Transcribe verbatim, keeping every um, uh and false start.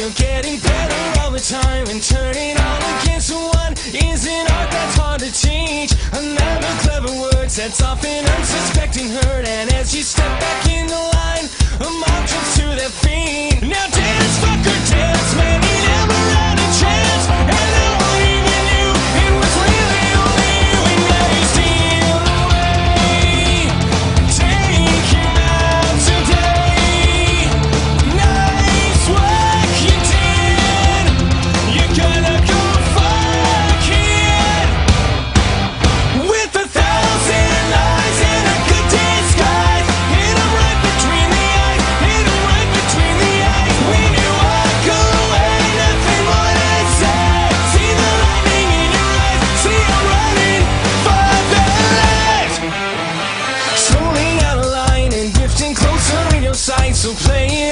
you're getting better all the time, and turning all against one is an art that's hard to teach. Another clever word sets off an unsuspecting hurt, and as you step back in the line, a mob jumps to their feet. Now dance, fucker, dance, man, he never had a chance, and now even knew it was really only you, and now you steal away. Take him out today. Nice work you did. You're gonna go fuck it. With a thousand eyes and a good disguise, hit him right between the eyes, hit him right between the eyes. When you walk away, nothing more to say. See the lightning in your eyes, see you running for the light. Slowly out of line and drifting closer in your sight, so play it